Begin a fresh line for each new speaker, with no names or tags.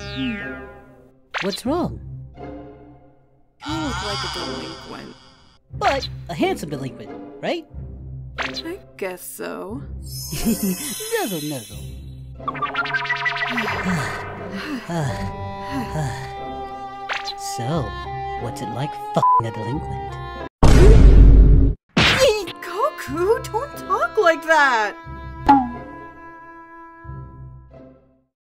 What's wrong?
You look like a delinquent.
But a handsome delinquent, right?
I guess so.
Nuzzle, nuzzle. So, what's it like f***ing a delinquent?
Goku, don't talk like that!